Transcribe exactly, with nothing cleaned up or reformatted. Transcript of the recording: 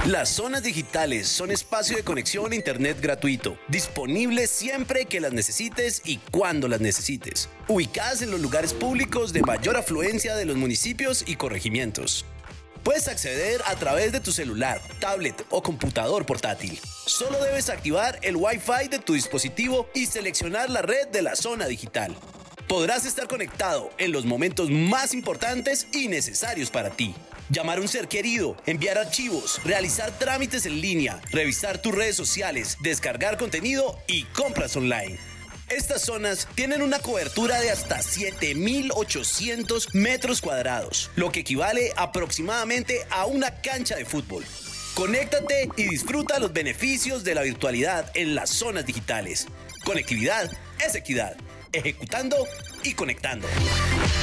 Las zonas digitales son espacio de conexión a internet gratuito, disponibles siempre que las necesites y cuando las necesites, ubicadas en los lugares públicos de mayor afluencia de los municipios y corregimientos. Puedes acceder a través de tu celular, tablet o computador portátil. Solo debes activar el Wi-Fi de tu dispositivo y seleccionar la red de la zona digital. Podrás estar conectado en los momentos más importantes y necesarios para ti. Llamar a un ser querido, enviar archivos, realizar trámites en línea, revisar tus redes sociales, descargar contenido y compras online. Estas zonas tienen una cobertura de hasta siete mil ochocientos metros cuadrados, lo que equivale aproximadamente a una cancha de fútbol. Conéctate y disfruta los beneficios de la virtualidad en las zonas digitales. Conectividad es equidad. Ejecutando y conectando.